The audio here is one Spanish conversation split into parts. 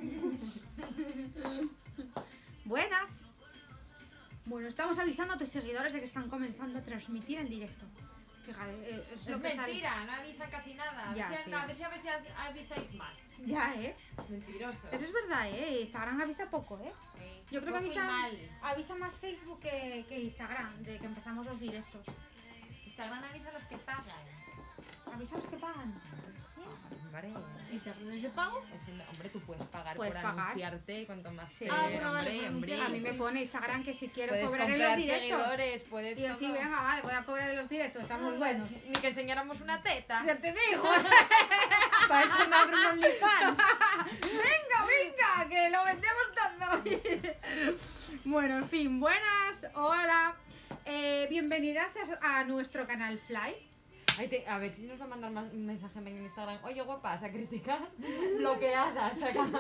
Buenas. Bueno, estamos avisando a tus seguidores de que están comenzando a transmitir en directo. Fíjate, es lo que mentira, sale. no avisa casi nada. Ya, a ver tío. si avisáis más. Ya, Mentiroso. Eso es verdad, Instagram avisa poco, Sí. Yo creo que Poco y mal. avisa más Facebook que Instagram, de que empezamos los directos. Instagram avisa a los que pagan. Avisa a los que pagan. Hombre, ¿Instagram es de pago? hombre, tú puedes pagar Puedes por pagar. anunciarte y cuanto más Sí. Ah, bueno, vale, hombre. A mí me pone Instagram que si quiero Puedes cobrar en comprar los directos. seguidores, puedes Y yo sí, todo. venga, vale, voy a cobrar en los directos, estamos buenos. Ni que enseñáramos una teta. Ya te digo. Para eso me abro un OnlyFans. Venga, que lo vendemos todo. Bueno, en fin, buenas, hola. Bienvenidas a nuestro canal Fly. A ver si nos va a mandar más un mensaje en Instagram. Oye, guapas, a criticar bloqueadas. No,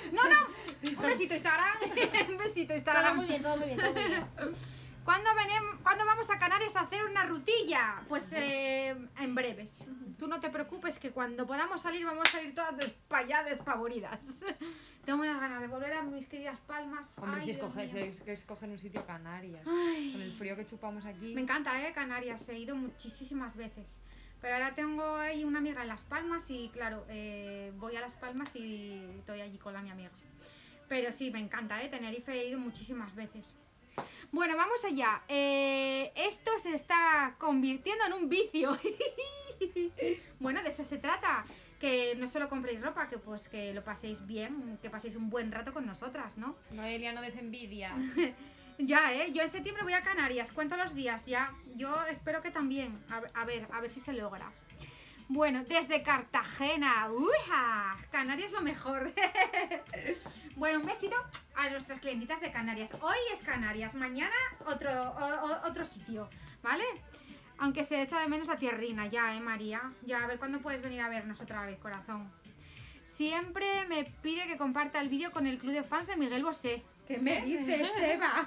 un besito Instagram. Un besito Todo Instagram. muy bien, todo muy bien, todo muy bien. ¿Cuándo vamos a Canarias a hacer una rutilla? Pues en breves. Tú no te preocupes que cuando podamos salir vamos a salir todas despavoridas. Tengo unas ganas de volver a mis queridas Palmas. Hombre, Ay, si Dios mío. escogen un sitio Canarias. Ay. Con el frío que chupamos aquí. Me encanta, Canarias. He ido muchísimas veces. Pero ahora tengo ahí una amiga en Las Palmas y claro, voy a Las Palmas y estoy allí con mi amiga. Pero sí, me encanta, Tenerife he ido muchísimas veces. Bueno, vamos allá. Esto se está convirtiendo en un vicio. Bueno, de eso se trata. Que no solo compréis ropa, que pues que lo paséis bien, que paséis un buen rato con nosotras, ¿no? Noelia, no des envidia. Ya, yo en septiembre voy a Canarias, cuento los días ya. Yo espero que también. A ver si se logra. Bueno, desde Cartagena. ¡Uja! Canarias lo mejor. Bueno, un besito a nuestras clientitas de Canarias. Hoy es Canarias, mañana otro sitio, ¿vale? Aunque se echa de menos a Tierrina, ya, María. Ya, a ver cuándo puedes venir a vernos otra vez, corazón. Siempre me pide que comparta el vídeo con el club de fans de Miguel Bosé. ¿Qué me dices, Eva?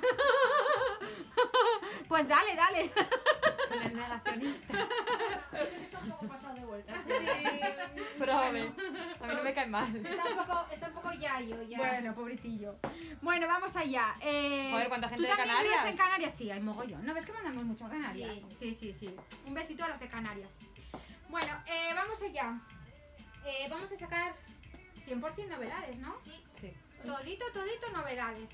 Pues dale. Con el negacionista. Está un poco pasado de vueltas. Pero a mí no me cae mal. Está un poco yayo ya. Bueno, pobretillo. Bueno, vamos allá. Joder, ¿cuánta gente ¿tú de también Canarias? vives en Canarias? Sí, hay mogollón. ¿No ves que mandamos mucho a Canarias? Sí. Sí. Un besito a las de Canarias. Bueno, vamos allá. Vamos a sacar 100% novedades, ¿no? Sí. Sí. Todito novedades.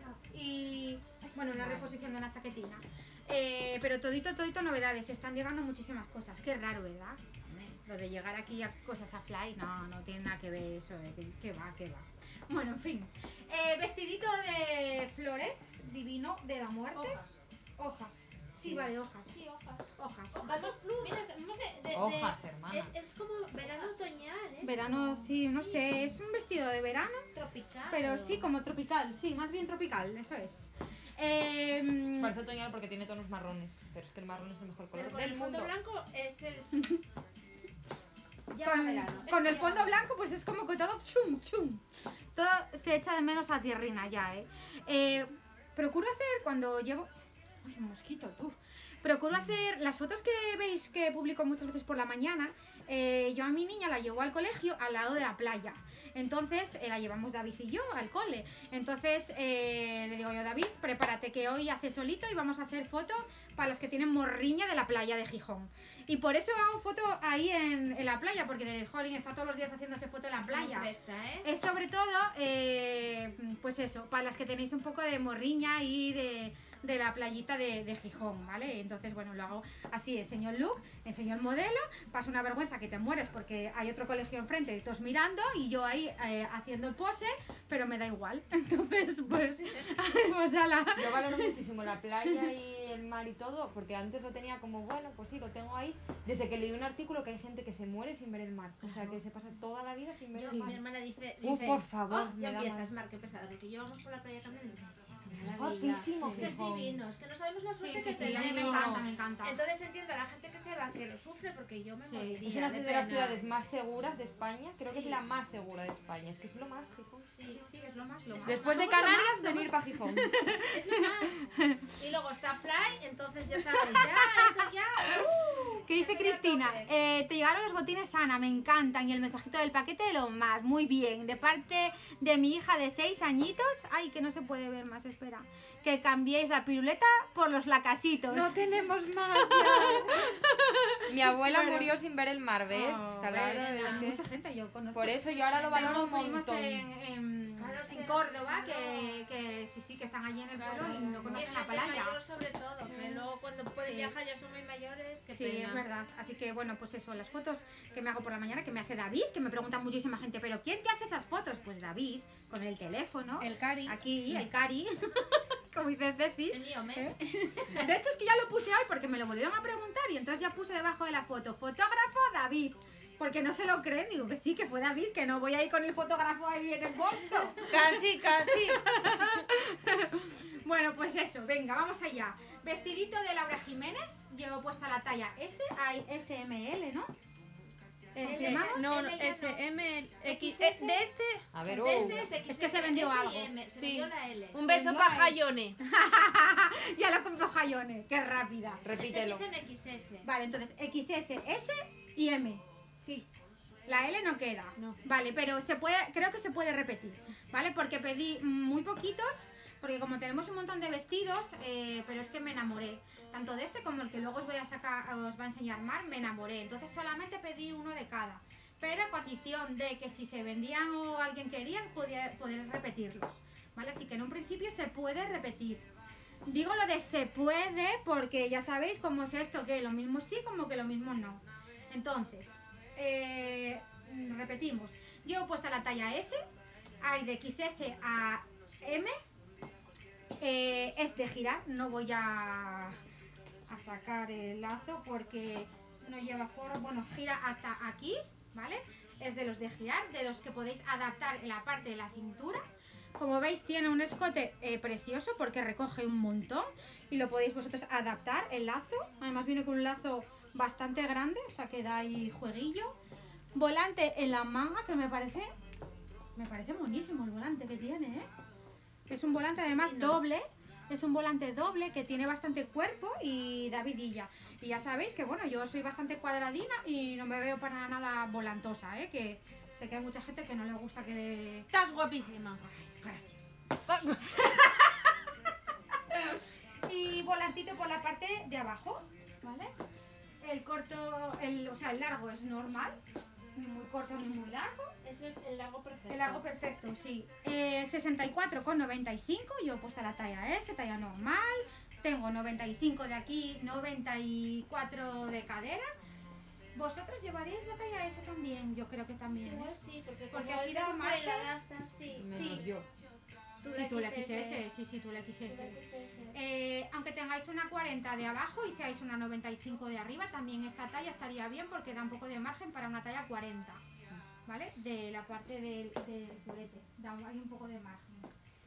Y bueno, la reposición de una chaquetina. Pero todito novedades. Están llegando muchísimas cosas. Qué raro, ¿verdad? Lo de llegar aquí a cosas a Fly, no tiene nada que ver eso. ¿Qué va? Bueno, en fin. Vestidito de flores, divino, de la muerte. Hojas. Sí, vale, hojas. Sí, hojas. Hojas. Vamos, mira, no sé, Hojas, hermana. es como verano otoñal, ¿eh? Verano, sí, no sé. Es un vestido de verano. Tropical. Pero sí, como tropical, sí, más bien tropical, eso es. Parece otoñal porque tiene tonos marrones. Pero es que el marrón es el mejor color Pero con del el fondo mundo. blanco es el... Ya va verano. Con el Ya fondo va blanco, pues es como que todo chum. Todo se echa de menos a Tierrina ya, Procuro hacer cuando llevo... Ay, un mosquito, tú. Procuro hacer las fotos que veis que publico muchas veces por la mañana. Yo a mi niña la llevo al colegio al lado de la playa. Entonces la llevamos David y yo al cole. Entonces le digo yo, David, prepárate que hoy hace solito y vamos a hacer fotos para las que tienen morriña de la playa de Gijón. Y por eso hago foto ahí en la playa, porque del Jolín está todos los días haciéndose foto en la playa. Presta, ¿eh? Es sobre todo, pues eso, para las que tenéis un poco de morriña y de la playita de Gijón, ¿vale? Entonces, bueno, lo hago así, enseño el look, enseño el modelo, paso una vergüenza que te mueres porque hay otro colegio enfrente y todos mirando y yo ahí haciendo el pose, pero me da igual. Entonces, pues, pues ala. Yo valoro muchísimo la playa y el mar y todo, porque antes lo tenía como, bueno, pues sí, lo tengo ahí. Desde que leí un artículo que hay gente que se muere sin ver el mar. O sea, que se pasa toda la vida sin ver el mar. Mi hermana dice... Por favor, "Oh, me ya da empiezas, mal. Mar, qué pesada. Que yo vamos por la playa también y dice, Es guapísimo, Es que es Gijón. divino, es que no sabemos la Sí, suerte sí, que sí, a mí me tenemos. encanta, me encanta. Entonces entiendo a la gente que se va, que lo sufre, porque yo me Sí, moriría Es una de de las pena. ciudades más seguras de España. Creo que es Sí. la más segura de España. Es que es lo más, Gijón. Sí, sí, es lo más, lo más. Después de Somos lo más, Canarias, somos- venir para Gijón. Es lo más. Y luego está Fly, entonces ya sabéis, ya, eso ya. ¿Qué dice Eso ya Cristina? tope. Te llegaron los botines, Ana, me encantan. Y el mensajito del paquete de lo más. Muy bien. De parte de mi hija de 6 añitos. Ay, que no se puede ver más, espera. Que cambiéis la piruleta por los lacasitos. No tenemos más. ya. Mi abuela Bueno. murió sin ver el mar, ¿ves? Oh, Claro, ves, es hay que- mucha gente, yo conozco. Por eso yo ahora lo valoro un Tengo primos montón. en Claro, en Córdoba que sí, que están allí en el pueblo y no Y conocen la gente playa. mayor sobre todo, que luego cuando pueden Sí. viajar ya son muy mayores, que Sí, pena. es verdad. Así que bueno, pues eso, las fotos que me hago por la mañana, que me hace David, que me pregunta muchísima gente, ¿pero quién te hace esas fotos? Pues David, con el teléfono. El cari. Aquí, el cari, como dice Ceci. El mío, me. De hecho es que ya lo puse hoy porque me lo volvieron a preguntar y entonces ya puse debajo de la foto, fotógrafo David. Porque no se lo creen, digo que sí, que fue David, que no voy a ir con el fotógrafo ahí en el bolso. Casi, casi. Bueno, pues eso, venga, vamos allá. Vestidito de Laura Jiménez, llevo puesta la talla S, hay SML, ¿no? ¿Llamamos? No, no, L ya no. S, M, X. XS. De este, A ver, Desde ese Es que se vendió S y algo. M, se Sí. vendió la L. un beso no para hay. Jayone. Ya lo compró Jayone, qué rápida. repítelo. Ese empieza en XS. Vale, entonces XS, S y M. Sí. La L no queda. No. Vale, pero creo que se puede repetir, ¿vale? Porque pedí muy poquitos, porque como tenemos un montón de vestidos, pero es que me enamoré. Tanto de este como el que luego os voy a sacar, os va a enseñar Mar, me enamoré. Entonces solamente pedí uno de cada. Pero a condición de que si se vendían o alguien quería, poder repetirlos. ¿Vale? Así que en un principio se puede repetir. Digo lo de se puede porque ya sabéis cómo es esto, que lo mismo sí como que lo mismo no. Entonces, repetimos. Yo he puesto la talla S, hay de XS a M, es de girar, no voy a sacar el lazo porque no lleva forro, bueno, gira hasta aquí, ¿vale? Es de los de girar, de los que podéis adaptar en la parte de la cintura. Como veis tiene un escote precioso porque recoge un montón y lo podéis vosotros adaptar el lazo. Además viene con un lazo bastante grande, o sea que da ahí jueguillo. Volante en la manga que me parece buenísimo el volante que tiene, ¿eh? Es un volante además doble. Es un volante doble que tiene bastante cuerpo y da vidilla. Y ya sabéis que bueno, yo soy bastante cuadradina y no me veo para nada volantosa, ¿eh? Que sé que hay mucha gente que no le gusta que le... Estás guapísima. Gracias. Y volantito por la parte de abajo, ¿vale? El corto, o sea, el largo es normal, ni muy corto ni muy largo. Es el largo perfecto. El largo perfecto, sí. 64,95, yo he puesto la talla S, talla normal. Tengo 95 de aquí, 94 de cadera. ¿Vosotros llevaréis la talla S también? Yo creo que también. ¿eh? Igual sí, porque Porque como aquí es da de margen. fuera y la adaptas, sí. Menos Sí. yo. Sí, tú la XS, sí, tú la XS. Aunque tengáis una 40 de abajo y seáis una 95 de arriba, también esta talla estaría bien porque da un poco de margen para una talla 40, ¿vale? De la parte del culete, da ahí un poco de margen.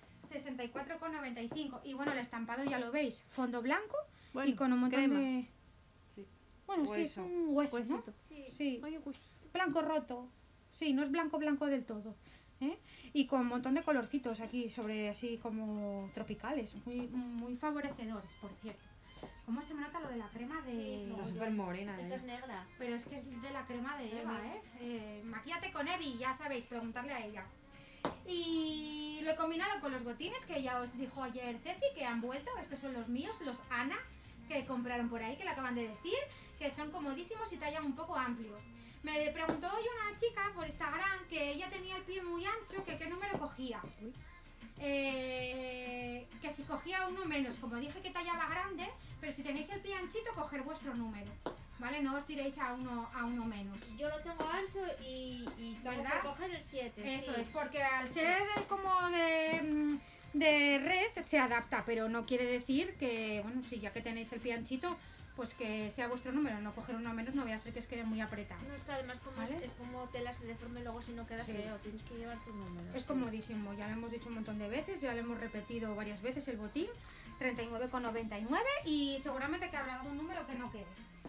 64,95 y bueno, el estampado ya lo veis, fondo blanco y con un montón crema. de... Sí. Bueno, sí, es Hueso. un hueso, ¿no? Huesito. Sí. Sí, Oye, huesito. blanco roto. Sí, no es blanco del todo. ¿Eh? Y con un montón de colorcitos aquí sobre así como tropicales, muy favorecedores, por cierto. ¿Cómo se me nota lo de la crema de...? Sí, Está no. súper morena, Esta ¿eh? es negra. Pero es que es de la crema de Eva, ¿eh? Maquíate con Evi, ya sabéis, preguntarle a ella. Y lo he combinado con los botines que ya os dijo ayer Ceci, que han vuelto. Estos son los míos, los Ana, que compraron por ahí, que le acaban de decir, que son comodísimos y tallan un poco amplios. Me preguntó hoy una chica por Instagram que ella tenía el pie muy ancho, que qué número cogía. Que si cogía uno menos, como dije que tallaba grande, pero si tenéis el pie anchito, coger vuestro número, ¿vale? No os tiréis a uno menos. Yo lo tengo ancho y tengo ¿Verdad? que coger el 7. Eso es, porque al ser como de red se adapta, pero no quiere decir que, bueno, si ya que tenéis el pie anchito, pues que sea vuestro número, no coger uno menos, no voy a ser que os quede muy apretado. No, es que además como ¿Vale? es como tela se deforme luego si no queda Sí. feo, tienes que llevar tu número. Es sí. comodísimo, ya lo hemos dicho un montón de veces, ya lo hemos repetido varias veces el botín, 39,99 y seguramente que habrá algún número que no quede.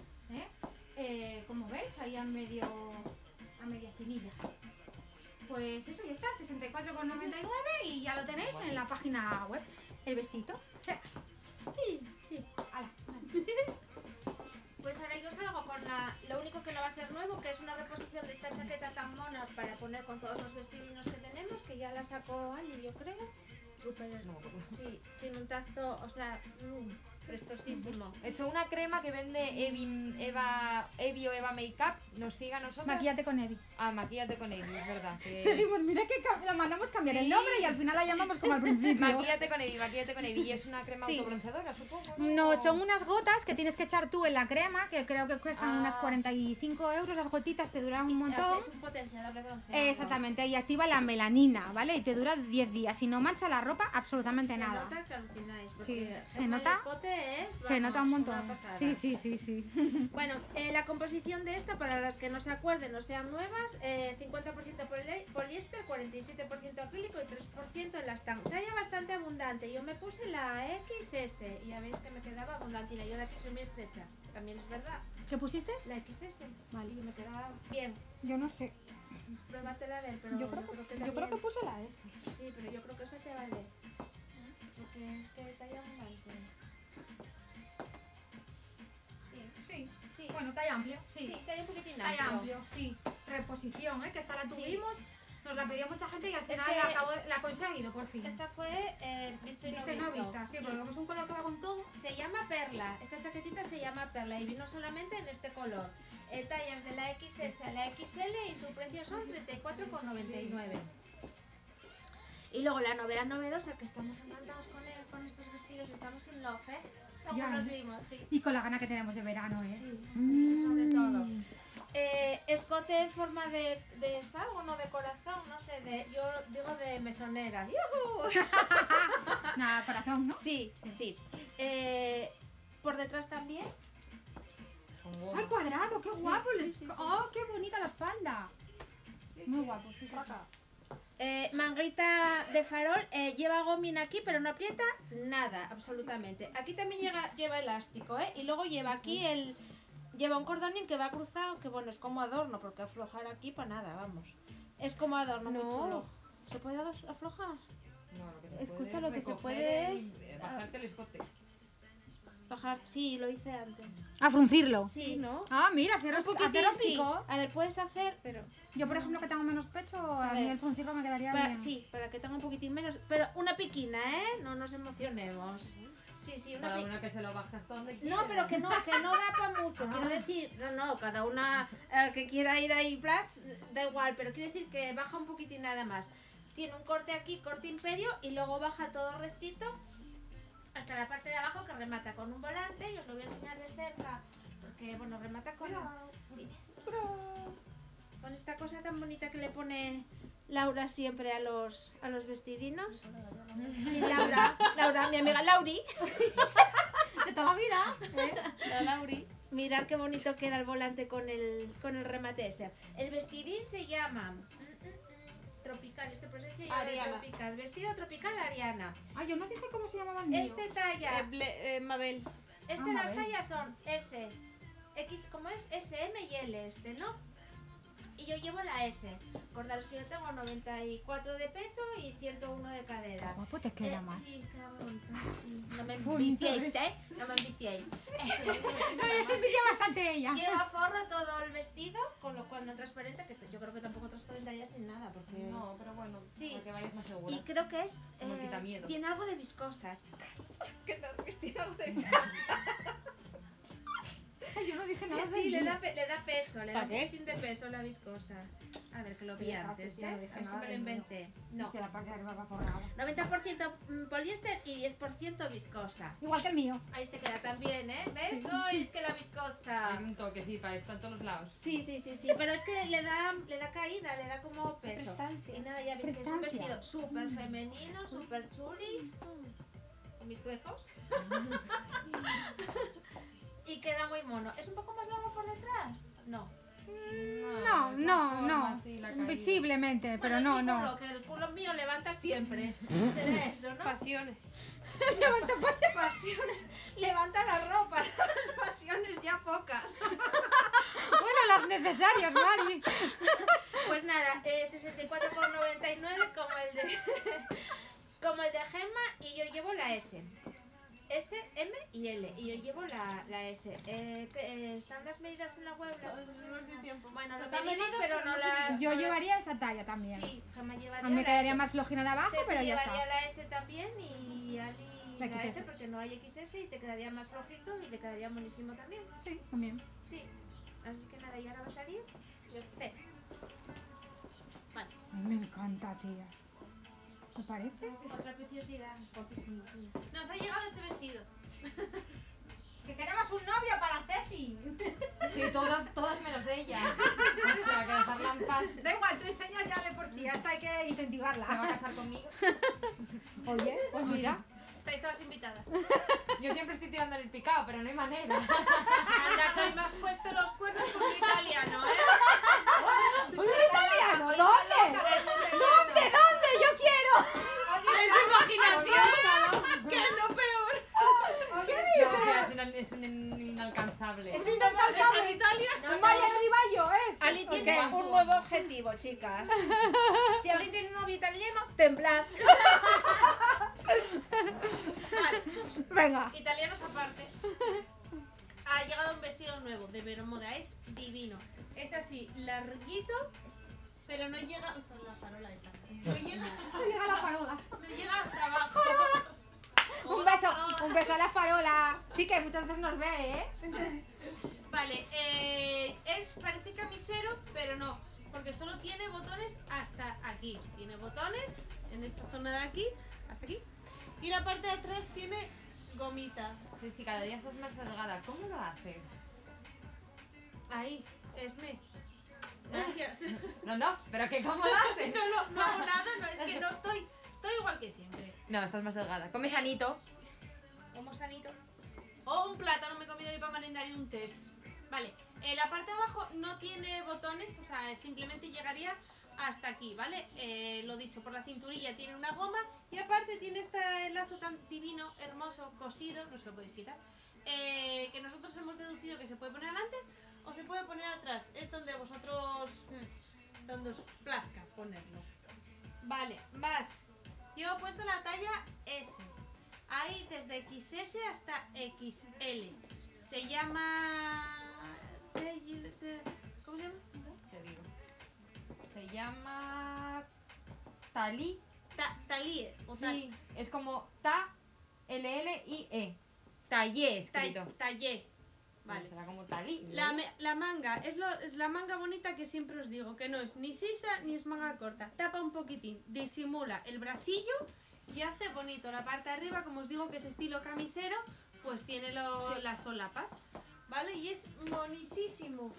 Como veis, ahí a media espinilla. Pues eso ya está, 64,99 y ya lo tenéis en la página web. El vestido. Espera. Sí. Ala. Pues ahora yo salgo con lo único que no va a ser nuevo, que es una reposición de esta chaqueta tan mona para poner con todos los vestidinos que tenemos, que ya la sacó Ani, yo creo. Súper, sí, tiene un tacto, o sea, prestosísimo. He hecho una crema que vende Evi o Eva Makeup. Nos sigue a nosotros. Maquillate con Evi. Ah, maquíllate con Evi, es verdad. que- Seguimos, mira que la mandamos cambiar el Sí. nombre y al final la llamamos como al principio. Maquíllate con Evi. Y es una crema Sí. autobronceadora, supongo. No, son unas gotas que tienes que echar tú en la crema, que creo que cuestan unas 45 euros, las gotitas te duran un montón. Es un potenciador de bronceado. Exactamente, y activa la melanina, ¿vale? Y te dura 10 días y no mancha la ropa absolutamente Se nada. nota que alucináis, porque Sí, se el nota. escote es, Se nota un vamos, montón. una pasada. Sí, sí, sí, sí. Bueno, la composición de esta, para las que no se acuerden o sean nuevas, 50% poliéster, 47% acrílico y 3% elastán. Talla bastante abundante. Yo me puse la XS y ya veis que me quedaba abundantina. Yo de aquí soy muy estrecha, también es verdad. ¿Qué pusiste? La XS, Vale. y me quedaba bien. Yo no sé. Pruébatela a ver, pero Yo creo que puse la S. Sí, pero yo creo que esa te vale. Porque es que talla abundante. Sí. Sí. Bueno, talla amplia, sí. Sí, talla un poquitín Talla amplio, sí. Reposición, que esta la tuvimos, nos la pidió mucha gente y al final que la ha conseguido por fin. Esta fue visto y Viste, no no visto. vista, sí, Sí. porque como es un color que va con todo. Se llama Perla, esta chaquetita se llama Perla y vino solamente en este color. Tallas de la XS a la XL y su precio son 34,99. Y luego la novedad novedosa, que estamos encantados con estos vestidos, estamos in love, Según Ya, nos ¿eh? vimos, sí. Y con la gana que tenemos de verano, ¿eh? Sí, Mm. eso sobre todo. Escote en forma de algo, no de corazón, no sé, yo digo de mesonera. ¡Yujú! Nada, corazón, ¿no? Sí, sí. Por detrás también. Con goma. ¡Ay, cuadrado! ¡Qué guapo! sí, sí, sí. ¡Oh, qué bonita la espalda! Muy guapo, sí. Manguita de farol, lleva gomina aquí, pero no aprieta nada, absolutamente. Aquí también lleva elástico, y luego lleva aquí lleva un cordonín que va cruzado, que bueno, es como adorno, porque aflojar aquí para nada, vamos. Es como adorno, muy No. chulo. ¿Se puede aflojar? No, lo que se Escucha, puede lo que se recoger puede y, es- bajarte el escote. Bajar, sí, lo hice antes. A fruncirlo. Sí, ¿no? Ah, mira, hacer Un poquitín, sí. pico. A ver, puedes hacer, pero Yo, por ejemplo, que tengo menos pecho, a ver. mí el fruncirlo me quedaría bien. sí, para que tenga un poquitín menos, pero una piquina, No nos emocionemos. Sí, una Cada piquina. una que se lo baje hasta donde quiera. No, pero que no da para mucho. Quiero decir, no, cada una que quiera ir ahí, plus, da igual, pero quiero decir que baja un poquitín nada más. Tiene un corte aquí, corte imperio, y luego baja todo rectito hasta la parte de abajo que remata con un volante, y os lo voy a enseñar de cerca, porque bueno, remata con, sí, con esta cosa tan bonita que le pone Laura siempre a los vestidinos. Sí, Laura, mi amiga Lauri. De toda la vida. La Lauri. Mirad qué bonito queda el volante con el remate ese. El vestidín se llama tropical, este proceso se llama Ariana. tropical. Vestido tropical Ariana. Ah, yo no dije cómo se llamaba el mío. Este talla, Mabel. las Mabel. tallas son S, X, ¿cómo es? SM y L no. Y yo llevo la S. Acordaros que yo tengo 94 de pecho y 101 de cadera. Guapo te queda más. Sí, queda muy bonito. Sí. No me Bonito, enviciéis, No me enviciéis. No, ya se envidia bastante ella. Lleva forro todo el vestido, con lo cual no transparenta, que yo creo que tampoco transparentaría sin nada, porque... No, pero bueno, Sí. para que vayas más segura. Y creo que es... Como quitamiedo. tiene algo de viscosa, chicas. Que no, que tiene algo de viscosa. Ay, yo no dije nada. Sí, le da peso, le da un ¿Para qué? poquitín de peso la viscosa. A ver, que lo vi Sí, esa antes, hostia, no dije A ver si nada me lo del mío. inventé. No. Que la parte de arriba va forrada. 90% poliéster y 10% viscosa. Igual que el mío. Ahí se queda también, ¿Ves? Sois que la viscosa. Hay un toque, sí, para esto en todos los lados. Sí, pero es que le da caída, le da como peso. Prestancia. Y nada, ya veis que es un Prestancia. vestido súper femenino, súper chuli. Con mis tuecos. y queda muy mono. ¿Es un poco más largo por detrás? No. No. Visiblemente, pero Bueno, no, es mi no. culo, que el culo mío levanta siempre. Será eso, ¿no? Pasiones. Levanta pasiones. Levanta la ropa. Las pasiones ya pocas. Bueno, las necesarias, Mari. Pues nada, 64,99 como el de Gemma y yo llevo la S. S, M y L. Y yo llevo la S. ¿Están las medidas en la web? No nos dio tiempo. Bueno, O sea, las están medimos, medidas, pero no las... Yo no las- llevaría esa talla también. Sí, Gemma llevaría A mí me la quedaría S. más flojina de abajo, Ceci pero ya llevaría está. la S también y Ali La la XS. S porque no hay XS y te quedaría más flojito y le quedaría monísimo también. Sí, también. Sí. Así que nada, y ahora va a salir C. Vale. A mí me encanta, tía. ¿Te parece? Otra preciosidad. Guapísimo, tío. Nos ha llegado este vestido. Que queremos un novio para Ceci. Sí, todas menos ella. O sea, que dejarla en paz. Da igual, tú enseñas ya de por sí, hasta hay que ¿Se va a incentivarla. casar conmigo? Oye, pues mira. Estáis todas invitadas. Yo siempre estoy tirando en el picado, pero no hay manera. Anda, que hoy me has puesto los cuernos con un italiano, ¿eh? ¿Un italiano? ¿Dónde? ¿Dónde? ¡Yo quiero! ¡Es imaginación! ¡Que es lo peor! No, que es un inalcanzable. Es ¿Es en Italia? Un Mariano Di Baggio, ¿es? Ali ¿O tiene qué? un nuevo objetivo, chicas. Si alguien tiene un novio italiano, temblad. Vale, Venga. italianos aparte. Ha llegado un vestido nuevo de Bermuda, es divino. Es así, larguito, pero no llega... Uy, la farola esta. No llega, Llega la farola. no llega hasta abajo. Un beso a la farola. Sí, que muchas veces nos ve, ¿eh? Vale, parece camisero, pero no, porque solo tiene botones hasta aquí. Tiene botones en esta zona de aquí, hasta aquí. Y la parte de atrás tiene gomita. Ceci, cada día sos más delgada. ¿Cómo lo haces? Ahí, Esme. Gracias. No, pero que ¿cómo lo haces? No hago nada, no, es que no estoy igual que siempre. No, estás más delgada. Come sanito. Como sanito. O un plátano me he comido hoy para merendar y un test. Vale, la parte de abajo no tiene botones, o sea, simplemente llegaría hasta aquí, ¿vale? Lo dicho, por la cinturilla tiene una goma y aparte tiene este lazo tan divino, hermoso, cosido, no se lo podéis quitar, que nosotros hemos deducido que se puede poner adelante o se puede poner atrás. Es donde vosotros, donde os plazca ponerlo. Vale, más. Yo he puesto la talla S. Hay desde XS hasta XL. Se llama... ¿Cómo se llama? Te digo. Se llama Talí. Talie. O Sí, es como Ta-L-L-I-E. Tallé escrito. Talle. Vale. Será como Talí. La manga, es la manga bonita que siempre os digo, que no es ni sisa ni es manga corta. Tapa un poquitín, disimula el bracillo y hace bonito. La parte de arriba, como os digo, que es estilo camisero, pues tiene las solapas. ¿Vale? Y es monisísimo.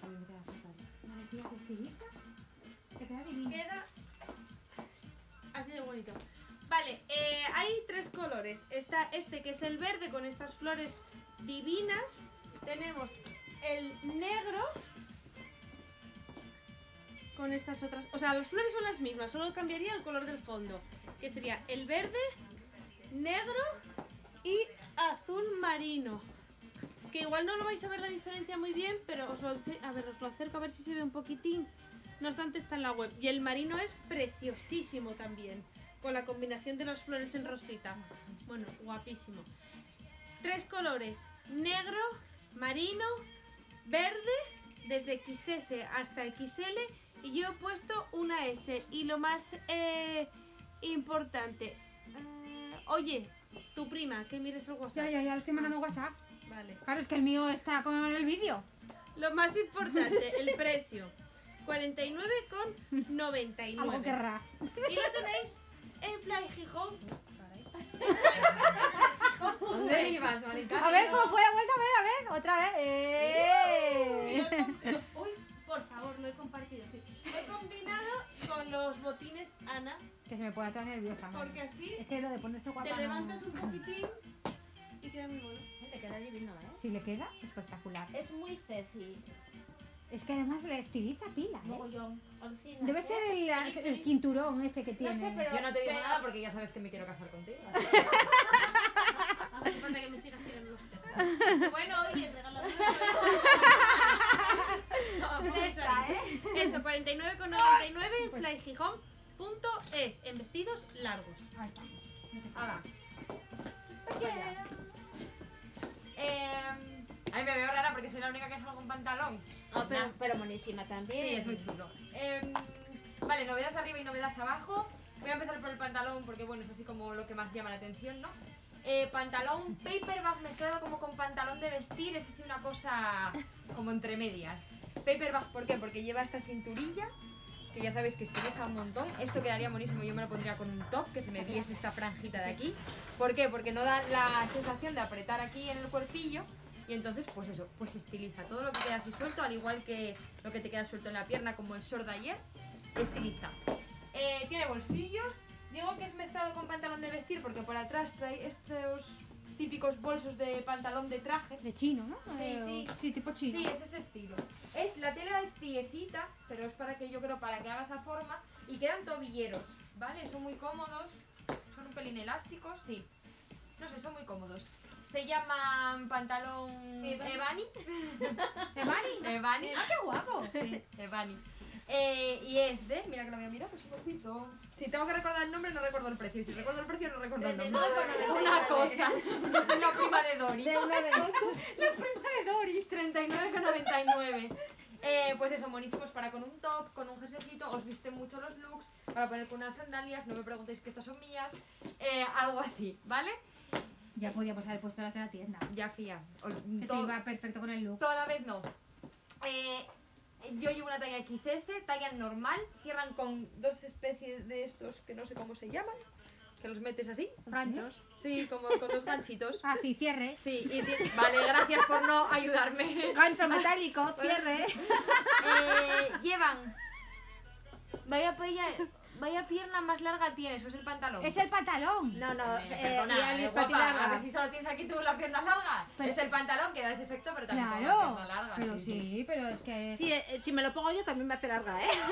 Queda así de bonito. Vale, hay tres colores. Está este que es el verde con estas flores divinas. Tenemos el negro con estas otras. O sea, las flores son las mismas, solo cambiaría el color del fondo. Que sería el verde, negro y azul marino. Que igual no lo vais a ver la diferencia muy bien, pero os lo acerco a ver si se ve un poquitín. No obstante, está en la web. Y el marino es preciosísimo también, con la combinación de las flores en rosita. Bueno, guapísimo. Tres colores, negro, marino, verde, desde XS hasta XL. Y yo he puesto una S. Y lo más importante, oye, tu prima, que mires el WhatsApp. Ya lo estoy mandando WhatsApp. Vale. Claro, es que el mío está con el vídeo. Lo más importante, el precio. 49,99. Algo querrá. Y lo tenéis en Fly Gijón. ¿Dónde ibas, Marica? A ver, ¿cómo fue la vuelta? A ver, otra vez. Uy, por favor, lo he compartido, sí. Lo he combinado con los botines Ana, Que se me pone toda nerviosa. madre. porque así Es que lo de ponerse guapa te no- levantas un poquitín y queda muy bueno. te queda divino, ¿eh? Si le queda, espectacular. Es muy Ceci. Es que además le estiliza pila, ¿eh? Mogollón. Alucinas, Debe ¿eh? ser el cinturón ese que tiene. No sé, pero... Yo no te digo pero- nada porque ya sabes que me quiero casar contigo. No hace falta que me sigas tirando los tetas. Bueno, oye, regálame. Presta, ¿eh? Eso, 49,99 en flyhijón.es en vestidos largos. Ahí estamos. Ahora. A mí me veo rara porque soy la única que salgo con pantalón. Oh, pero monísima también. Sí, es muy chulo. Vale, novedad arriba y novedad abajo. Voy a empezar por el pantalón porque bueno, es así como lo que más llama la atención, ¿no? Pantalón paperback mezclado como con pantalón de vestir, es así una cosa como entre medias. Paperback, ¿por qué? Porque lleva esta cinturilla, que ya sabéis que estiliza un montón. Esto quedaría buenísimo, yo me lo pondría con un top, que se me viese esta franjita de aquí. ¿Por qué? Porque no da la sensación de apretar aquí en el cuerpillo. Y entonces, pues eso, pues estiliza. Todo lo que queda así suelto, al igual que lo que te queda suelto en la pierna, como el short de ayer, estiliza. Tiene bolsillos. Digo que es mezclado con pantalón de vestir porque por atrás trae estos típicos bolsos de pantalón de traje. De chino, ¿no? Sí. Sí, tipo chino. Sí, es ese estilo. La tela es tiesita, pero es para que yo creo para que haga esa forma. Y quedan tobilleros, ¿vale? Son muy cómodos. Son un pelín elásticos, sí. No sé, son muy cómodos. Se llaman pantalón Ebani. ¿Evani? Ebani. ¡Ah, qué guapo! Sí, Ebani. Y es de, mira que lo voy a mirar, pues un poquito. Si tengo que recordar el nombre, no recuerdo el precio. Y si recuerdo el precio, no recuerdo el nombre. 39,99. Una cosa. Yo soy la prima de Dori. De una vez. La prima de Dori, 39,99. Pues eso, monísimos para con un top, con un jerseycito, os visten mucho los looks, para poner con unas sandalias, no me preguntéis que estas son mías, algo así, ¿vale? Ya podíamos haber puesto las de la tienda. Ya fía. Que te iba perfecto con el look. Toda la vez no. Yo llevo una talla XS, talla normal, cierran con dos especies de estos que no sé cómo se llaman, que los metes así. Ganchos. Sí, como con dos ganchitos. Ah, sí, cierre. Sí, vale, gracias por no ayudarme. Gancho metálico, cierre. Llevan. Vaya pierna más larga tienes, o es el pantalón. Es el pantalón. No, no, Perdona, y el guapa, espatilarga. a ver si solo tienes aquí tú la pierna larga. Pero- es el pantalón que da ese efecto, pero también con la Claro. pierna larga. Pero sí, pero es que... Sí, si me lo pongo yo también me hace larga, ¿eh?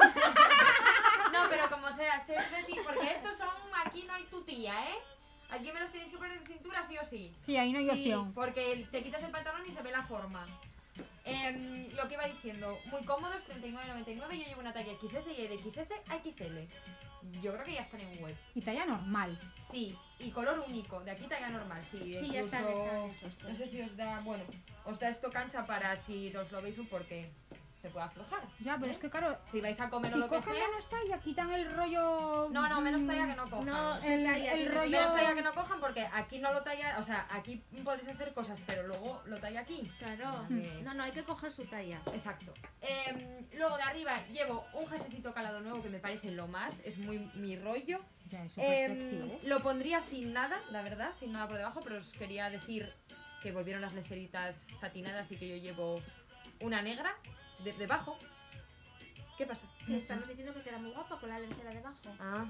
No, pero como sea, sé de ti, porque estos son, aquí no hay tutilla, ¿eh? Aquí me los tenéis que poner en cintura sí o sí. Sí, ahí no hay Sí. Pues opción. Porque te quitas el pantalón y se ve la forma. Lo que iba diciendo, muy cómodos, 39,99. Yo llevo una talla XS y de XS a XL. Yo creo que ya están en web. Y talla normal. Sí, y color único, de aquí talla normal, sí. Sí, ya están incluso- esos. No sé si os da, bueno, os da esto cancha para si os lo veis un porque se puede aflojar. Ya, pero ¿eh? es que claro, Si vais a comer si o lo que cogen sea. menos talla, quitan el rollo... No, menos talla que no cojan. No, El, talla, el tiene rollo... Menos talla que no cojan porque aquí no lo talla, o sea, aquí podéis hacer cosas, pero luego lo talla aquí. Claro. Mm. No, hay que coger su talla. Exacto. Luego de arriba llevo un jerseycito calado nuevo que me parece lo más, es muy mi rollo. Ya, es súper sexy, ¿eh? Lo pondría sin nada, la verdad, sin nada por debajo, pero os quería decir que volvieron las leceritas satinadas y que yo llevo una negra debajo. ¿Qué pasa? Que estamos diciendo que queda muy guapa con la lencera debajo. Ah.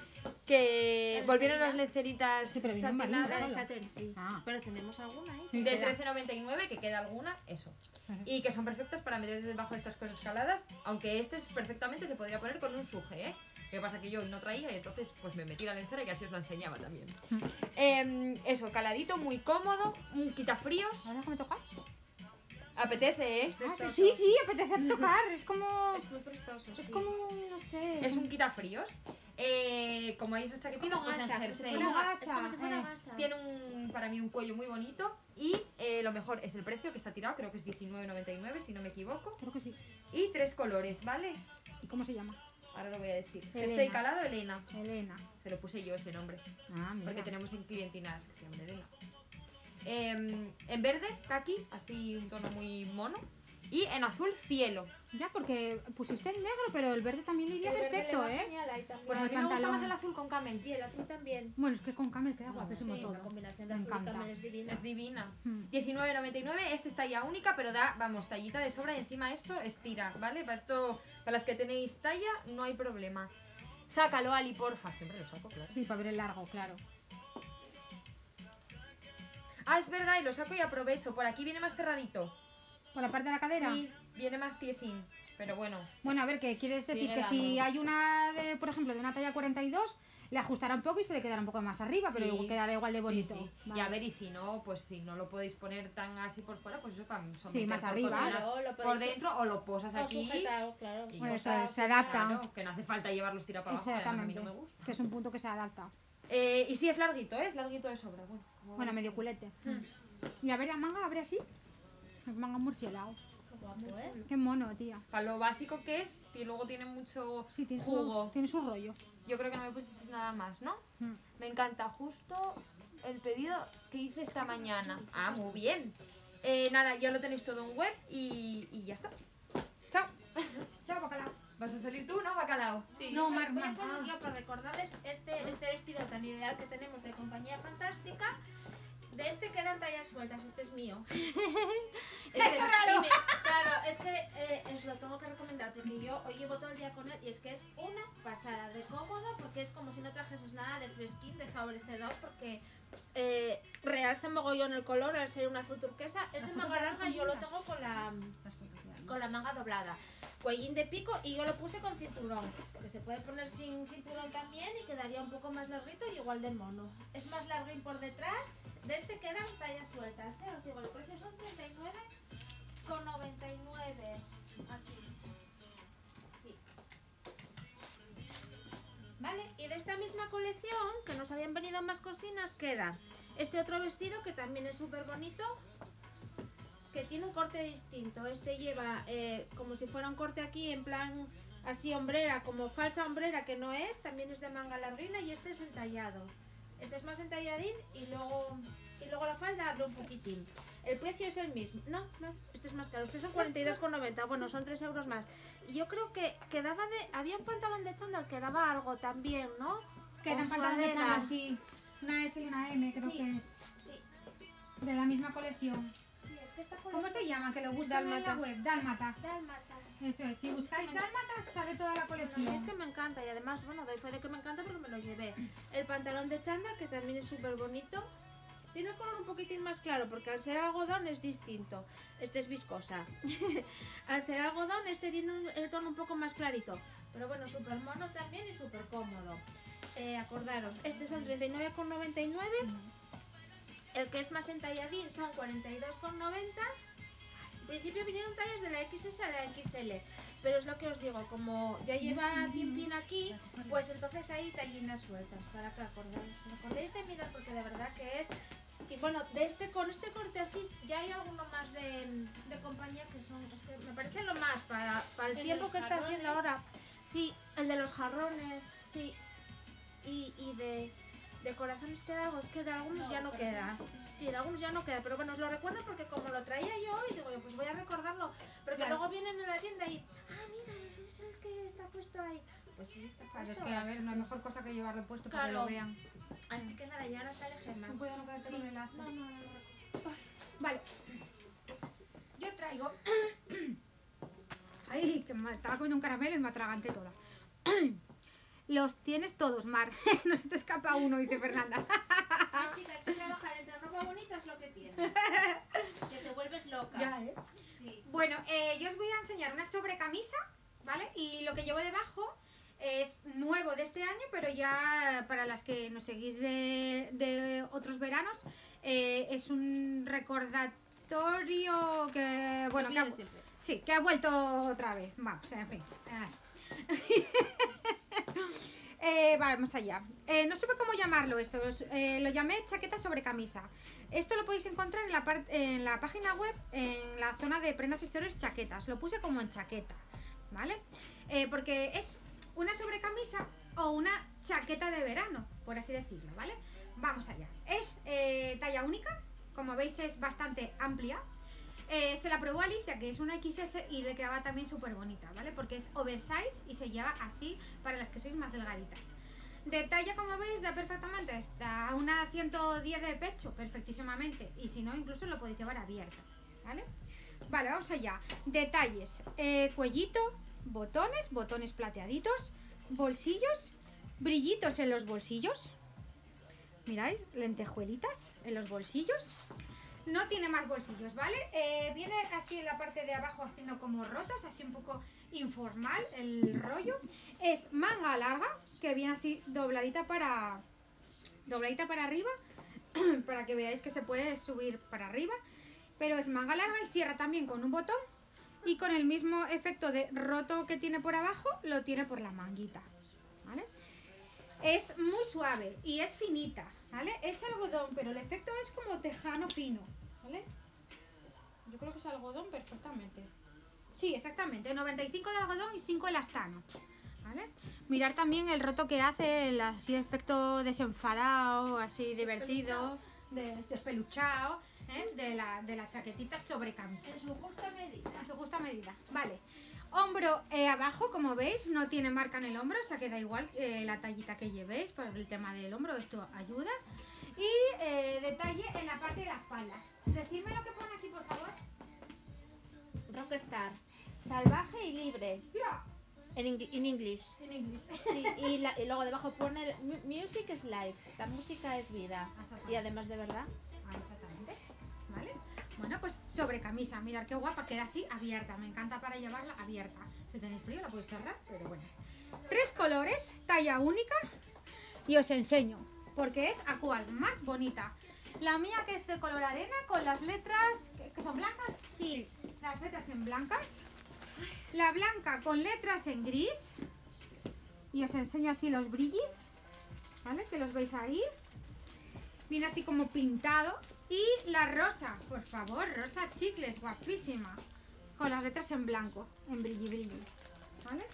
Que ¿La volvieron lencerita? las leceritas Sí, pero vino en satinadas. La de Solo. satén, sí. Ah. Pero tenemos alguna ahí. Sí, De queda. 13,99, que queda alguna, eso. Ajá. Y que son perfectas para meter debajo de estas cosas caladas, aunque perfectamente se podría poner con un suje, ¿eh? Lo que pasa que yo hoy no traía y entonces pues me metí la lencera y así os la enseñaba también. Eso, caladito, muy cómodo, un quitafríos. ¿Ahora déjame tocar? Apetece, ¿eh? Ah, sí, sí, apetece tocar. Es como... Es muy prestoso, Es sí. como... no sé... Es un quitafríos. Como hay esos Es chaquetinos, como pues en gasa, jersey. Una es gasa, como si fuera gasa. Tiene para mí un cuello muy bonito y lo mejor es el precio que está tirado, creo que es 19,99 si no me equivoco. Creo que sí. Y 3 colores, ¿vale? ¿Y cómo se llama? Ahora lo voy a decir. Elena. Jersey calado Elena. Elena. Se lo puse yo ese nombre. Ah, mira. Porque tenemos en clientinas que se llaman Elena. En verde, kaki, así un tono muy mono. Y en azul, cielo. Ya, porque pusiste el negro, pero el verde también le iría El verde le perfecto, va ¿eh? genial ahí también. Pues a el mí me gusta pantalón. más el azul con camel. Y el azul también. Bueno, es que con camel queda No, guapísimo sí, todo. la combinación de Me azul y encanta. camel es divina. Es divina. Hmm. 19,99, este es talla única, pero da, vamos, tallita de sobra y encima esto estira, ¿vale? Para las que tenéis talla, no hay problema. Sácalo, Ali, porfa. Siempre lo saco, claro. Sí, para ver el largo, claro. Ah, es verdad, y lo saco y aprovecho. Por aquí viene más cerradito. ¿Por la parte de la cadera? Sí, viene más tiesín. Pero bueno. Bueno, a ver, ¿qué quieres decir? Sigue Que si dando. hay una, por ejemplo, de una talla 42, le ajustará un poco y se le quedará un poco más arriba, pero Sí, quedará igual de bonito. Sí, sí. Vale. Y a ver, y si no, pues si no lo podéis poner tan así por fuera, pues eso para Sí, más arriba. Claro, lo por podéis dentro o lo posas o aquí. sujetado, claro. y Bueno, ya eso se adapta. Claro, que no hace falta llevarlos tirados para abajo, que además a mí Exactamente. no me gusta. Que es un punto que se adapta. Y sí, es larguito, ¿eh? Es larguito de sobra. Bueno, como Bueno, veis. medio culete. Y a ver la manga, abre así. Manga murciélago. Qué guapo, ¿eh? Qué mono, tía. Para lo básico que es, y luego tiene mucho Sí, tiene jugo. tiene su rollo. Yo creo que no me pusiste nada más, ¿no? Mm. Me encanta justo el pedido que hice esta mañana. Ah, muy bien. Nada, ya lo tenéis todo en web y ya está. Chao. Chao, bacalao. ¿Vas a salir tú, no, bacalao? Sí. No, Voy a Mar. salir yo para recordarles este vestido tan ideal que tenemos de Compañía Fantástica. De este quedan tallas sueltas, este es mío. Claro, es que os lo tengo que recomendar porque yo hoy llevo todo el día con él y es que es una pasada de cómodo porque es como si no trajeses nada de fresquín, de favorecedor porque realza mogollón el color al ser un azul turquesa. Es de manga larga y yo lo tengo con la manga doblada. Cuellín de pico y yo lo puse con cinturón, que se puede poner sin cinturón también y quedaría un poco más larguito y igual de mono. Es más larguín por detrás, de este quedan tallas sueltas, os digo, el precio son 39,99 aquí. Sí. Vale, y de esta misma colección, que nos habían venido más cocinas, queda este otro vestido que también es súper bonito, que tiene un corte distinto. Este lleva como si fuera un corte aquí en plan así hombrera, como falsa hombrera que no es, también es de manga larguina y este es entallado. Este es más entalladín y luego la falda abre un poquitín. El precio es el mismo. No, este es más caro. Este son 42,90. Bueno, son 3 euros más. Y yo creo que quedaba había un pantalón de chándal que daba algo también, ¿no? Quedan O pantalones de sudadera. chándal, sí. Una S y una M, creo Sí. que es. Sí, De la misma colección. sí, es que esta ¿Cómo se llama? Que lo buscan en la Dálmatas. web. Dálmatas. Dálmatas. Eso es. Si buscáis dálmatas, sale toda la Bueno, colección. es que me encanta y además, bueno, doy fe de que me encanta porque me lo llevé. El pantalón de chándal, que también es súper bonito. Tiene el color un poquitín más claro porque al ser algodón es distinto. Este es viscosa. Al ser algodón este tiene el tono un poco más clarito. Pero bueno, súper mono también y súper cómodo. Acordaros, este son 39,99. El que es más entalladín son 42,90. En principio vinieron tallas de la XS a la XL, pero es lo que os digo, como ya lleva tiempín aquí, pues entonces hay tallinas sueltas para que acordéis de mirar porque de verdad que es. Y bueno, con este corte así ya hay alguno más de compañía que son, es que me parece lo más para el ¿El tiempo de que los está haciendo jarrones? ahora. Sí, el de los jarrones, sí. Y de corazones queda algo, es que de algunos ya no queda. Sí, de algunos ya no queda, pero bueno, os lo recuerdo porque como lo traía yo hoy, digo yo, pues voy a recordarlo. Porque Claro. luego vienen a la tienda y, mira, ese es el que está puesto ahí. Pues sí, está Claro, puesto. es que a ver, no hay mejor cosa que llevarlo puesto para que Claro. lo vean. Así que nada, y ahora sale Gemma. No puedo no quedarte Sí. con el lazo. No. Vale. Yo traigo. Ay, que me estaba comiendo un caramelo y me atraganté toda. Los tienes todos, Mar. No se te escapa uno, dice Fernanda. Ah, chica, hay que trabajar entre ropa bonita es lo que tiene. Que te vuelves loca. ¿eh? Sí. Bueno, yo os voy a enseñar una sobrecamisa, ¿vale? Y lo que llevo debajo es nuevo de este año, pero ya para las que nos seguís de otros veranos, es un recordatorio que, bueno, que siempre. sí, que ha vuelto otra vez. Vamos, en fin. Eso. Vamos allá. No sé cómo llamarlo esto. Lo llamé chaqueta sobre camisa. Esto lo podéis encontrar en la página web, en la zona de prendas exteriores chaquetas. Lo puse como en chaqueta, ¿vale? Porque es una sobrecamisa o una chaqueta de verano, por así decirlo, ¿vale? Vamos allá. Es talla única. Como veis es bastante amplia. Se la probó Alicia, que es una XS, y le quedaba también súper bonita, ¿vale? Porque es oversize y se lleva así para las que sois más delgaditas. De talla, como veis, da perfectamente hasta una 110 de pecho, perfectísimamente. Y si no, incluso lo podéis llevar abierto, ¿vale? Vale, vamos allá. Detalles. Cuellito, botones plateaditos, bolsillos, brillitos en los bolsillos, Miráis, lentejuelitas en los bolsillos. No tiene más bolsillos, ¿vale? Viene así en la parte de abajo haciendo como rotos, así un poco informal el rollo. Es manga larga, que viene así dobladita para arriba, para que veáis que se puede subir para arriba. Pero es manga larga y cierra también con un botón. Y con el mismo efecto de roto que tiene por abajo, lo tiene por la manguita, ¿vale? Es muy suave y es finita, ¿vale? Es algodón, pero el efecto es como tejano fino, ¿vale? Yo creo que es algodón perfectamente. Sí, exactamente, 95 de algodón y 5 elastano, ¿vale? Mirar también el roto que hace, el así efecto desenfadado, así divertido, despeluchado, ¿eh? de la chaquetita sobre camisa. En su justa medida. En su justa medida, vale. Hombro abajo, como veis, no tiene marca en el hombro, o sea que da igual la tallita que llevéis por el tema del hombro, esto ayuda. Y detalle en la parte de la espalda. Decidme lo que pone aquí, por favor. Rockstar. Salvaje y libre. Ya. En inglés. En inglés. Sí, y luego debajo pone Music is life. La música es vida. Y además de verdad. Ah, exactamente. ¿Vale? Bueno, pues sobre camisa. Mirad qué guapa, queda así abierta. Me encanta para llevarla abierta. Si tenéis frío la podéis cerrar, pero bueno. 3 colores, talla única. Y os enseño, porque es a cual más bonita. La mía, que es de color arena, con las letras que son blancas. Sí, las letras en blancas. La blanca con letras en gris. Y os enseño así los brillis, ¿vale? Que los veis ahí. Viene así como pintado. Y la rosa, por favor, rosa chicles, guapísima. Con las letras en blanco, en brilli brilli, ¿vale?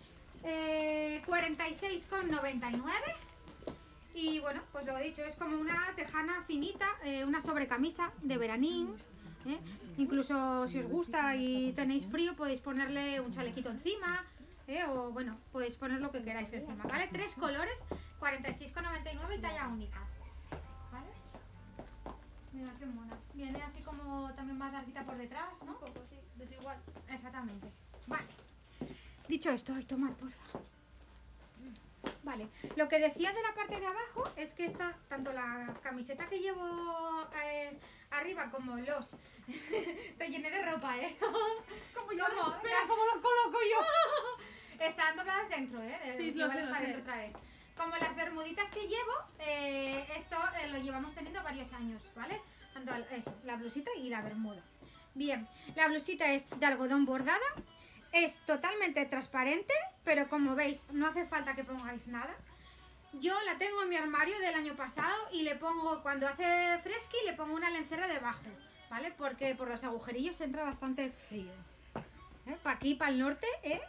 46,99. Y bueno, pues lo he dicho, es como una tejana finita, una sobrecamisa de veranín. Incluso si os gusta y tenéis frío, podéis ponerle un chalequito encima. O bueno, podéis poner lo que queráis encima, ¿vale? 3 colores, 46,99 y talla única. ¿Vale? Mira qué mona. Viene así como también más larguita por detrás, ¿no? Un poco, sí, desigual. Exactamente. Vale. Dicho esto, ay, tomar, porfa. Vale. Lo que decía de la parte de abajo es que esta, tanto la camiseta que llevo arriba como los... Te llené de ropa, ¿eh? Como ¿Cómo lo coloco yo? Están dobladas dentro, ¿eh? Sí, lo sé, Llevarlas lo para sé. dentro otra vez. Como las bermuditas que llevo, esto lo llevamos teniendo varios años, ¿vale? Tanto eso, la blusita y la bermuda. Bien, la blusita es de algodón bordada, es totalmente transparente, pero como veis no hace falta que pongáis nada. Yo la tengo en mi armario del año pasado y le pongo, cuando hace fresqui, le pongo una lencera debajo, ¿vale? Porque por los agujerillos entra bastante frío. Para aquí, para el norte,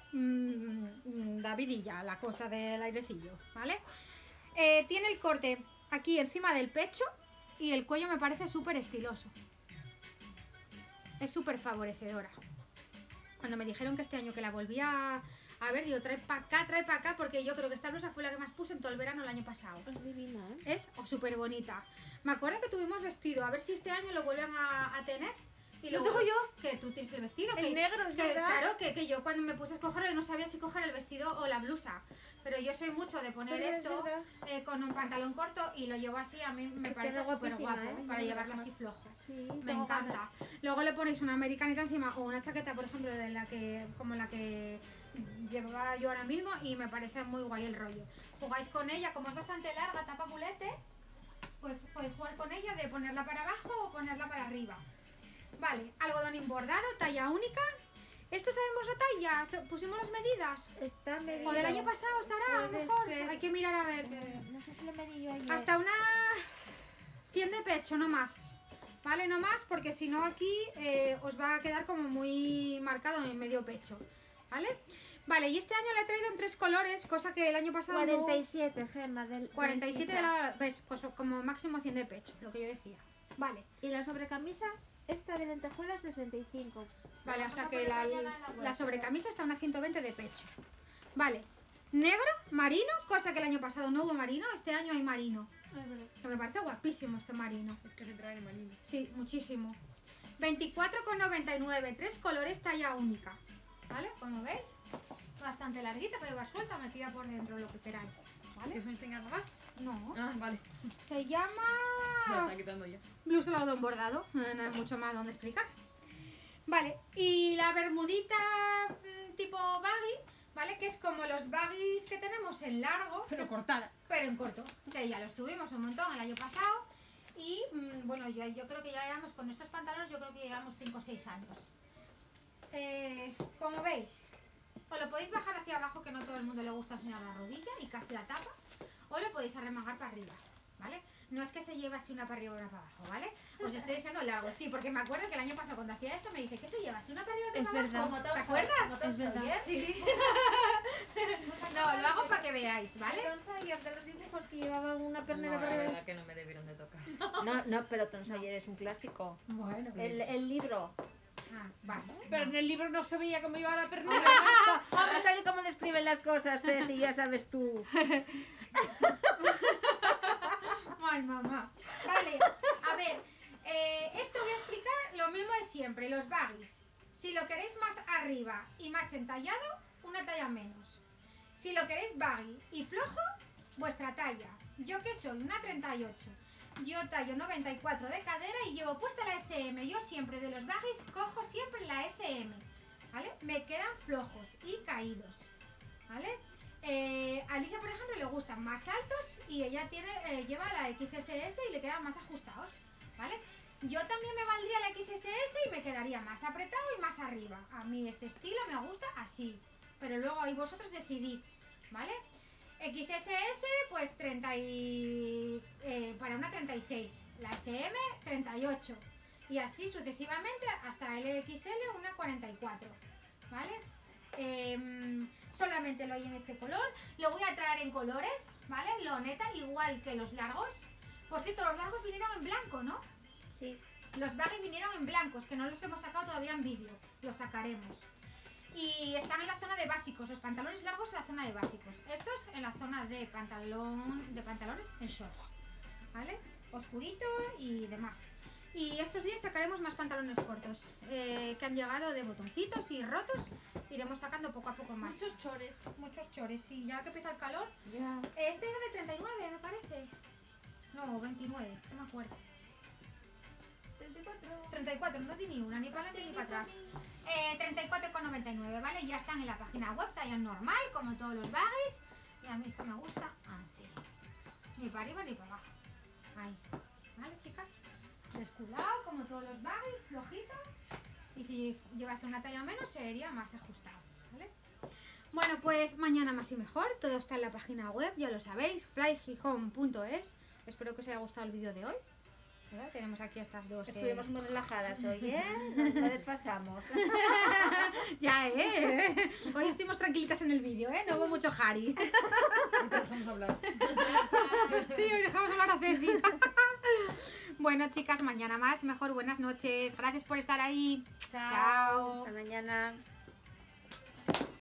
da vidilla la cosa del airecillo, ¿vale? Tiene el corte aquí encima del pecho y el cuello me parece súper estiloso. Es súper favorecedora. Cuando me dijeron que este año que la volvía a ver, digo, trae para acá, porque yo creo que esta blusa fue la que más puse en todo el verano el año pasado. Es divina, ¿eh? Es súper bonita. Me acuerdo que tuvimos vestido, a ver si este año lo vuelven a tener. Y Lo luego, tengo yo. que tú tienes el vestido. El negro, es que verdad. claro, que yo cuando me puse a escogerlo no sabía si coger el vestido o la blusa. Pero yo soy mucho de poner Es esto verdad. con un pantalón corto y lo llevo así, a mí me que parece queda súper guapísima, guapo, ¿eh? para Muy llevarlo guapa. así flojo. Sí, Me tengo encanta. ganas. Luego le ponéis una americanita encima o una chaqueta, por ejemplo, de la que como la que llevaba yo ahora mismo y me parece muy guay el rollo. Jugáis con ella, como es bastante larga, tapa culete, pues podéis jugar con ella de ponerla para abajo o ponerla para arriba. Vale, algodón bordado, talla única. ¿Esto sabemos la talla? ¿Pusimos las medidas? Está medido. ¿O del año pasado estará? A lo Puede mejor. ser. Hay que mirar a ver. No sé si lo medí yo ayer. Hasta una 100 de pecho, no más. ¿Vale? No más, porque si no aquí os va a quedar como muy marcado en medio pecho. ¿Vale? Vale, y este año le he traído en 3 colores, cosa que el año pasado 47, Gemma. 47 de la... ¿Ves? Pues como máximo 100 de pecho, lo que yo decía. Vale. Y la sobrecamisa, esta de lentejuelas, 65. Vale, o Vamos sea a que poner la mañana en la web. sobrecamisa está a una 120 de pecho. Vale. Negro, marino, cosa que el año pasado no hubo marino, este año hay marino. Que me parece guapísimo este marino. Es que se trae el marino. Sí, muchísimo. 24,99, 3 colores, talla única. ¿Vale? Como veis, bastante larguita para llevar suelta, metida por dentro, lo que queráis. ¿vale? ¿Quieres enseñarlo más? No, Ah, vale. se Se lo llama está quitando ya. blusa de algodón bordado, no hay mucho más donde explicar. Vale, y la bermudita tipo baggy, ¿vale? Que es como los baggies que tenemos en largo, Pero cortada. pero en corto, que ya los tuvimos un montón el año pasado. Y bueno, yo creo que ya llevamos con estos pantalones, yo creo que llevamos 5 o 6 años. Como veis, o lo podéis bajar hacia abajo, que no todo el mundo le gusta enseñar la rodilla y casi la tapa, o lo podéis arremangar para arriba, ¿vale? No es que se lleve así una para arriba y una para abajo, ¿vale? Os estoy diciendo largo, sí, porque me acuerdo que el año pasado cuando hacía esto me dice que se lleva así una para arriba y otra para abajo. Como ¿Te Tom acuerdas? Como Tom Es verdad. Sawyer. Sí. No, lo hago para que veáis, ¿vale? Tom Sawyer de los dibujos que llevaban una No, pernera la por arriba. verdad que no me debieron de tocar. No, pero Tom Sawyer es un clásico. Bueno. El libro. Ah, vale. Pero en el libro no se veía cómo iba la pernera. Hombre, tal y como describen las cosas, Ceci, ya sabes tú. Ay, mamá. Vale, a ver, esto voy a explicar lo mismo de siempre, los baggies. Si lo queréis más arriba y más entallado, una talla menos. Si lo queréis baggy y flojo, vuestra talla. Yo que soy una 38, yo tallo 94 de cadera y llevo puesta la SM. Yo siempre de los baggies cojo siempre la SM, ¿vale? Me quedan flojos y caídos, ¿vale? A Alicia, por ejemplo, le gustan más altos y ella lleva la XSS y le quedan más ajustados, ¿vale? Yo también me valdría la XSS y me quedaría más apretado y más arriba. A mí este estilo me gusta así, pero luego ahí vosotros decidís, ¿vale? XSS, pues para una 36, la SM 38 y así sucesivamente hasta el XL una 44, ¿vale? Solamente lo hay en este color. Lo voy a traer en colores, ¿vale? Lo neta, igual que los largos. Por cierto, los largos vinieron en blanco, ¿no? Sí. Los baggy vinieron en blancos, que no los hemos sacado todavía en vídeo. Los sacaremos. Y están en la zona de básicos. Los pantalones largos en la zona de básicos. Estos en la zona de pantalones en shorts, ¿vale? Oscurito y demás. Y estos días sacaremos más pantalones cortos que han llegado de botoncitos y rotos. Iremos sacando poco a poco más. Muchos chores. Muchos chores. Y ya que empieza el calor. Ya. Este era de 39, me parece. No, 29, no me acuerdo. 34, no di ni una, ni para adelante ni para atrás. 34,99, ¿vale? Ya están en la página web, talla normal, como todos los baggies. Y a mí esto me gusta así. Ni para arriba ni para abajo. Ahí. ¿Vale, chicas? Desculado, como todos los baggies, flojito. Y si llevase una talla menos, sería más ajustado, ¿vale? Bueno, pues mañana más y mejor. Todo está en la página web, ya lo sabéis, flyhome.es. Espero que os haya gustado el vídeo de hoy. ¿Verdad? Tenemos aquí a estas dos. Estuvimos muy relajadas hoy, ¿eh? No desfasamos. Ya, hoy estuvimos tranquilitas en el vídeo, no hubo mucho Harry. Y te dejamos hablar. Sí, hoy dejamos hablar a Ceci. Bueno, chicas, mañana más, mejor, buenas noches. Gracias por estar ahí. Chao. Hasta mañana.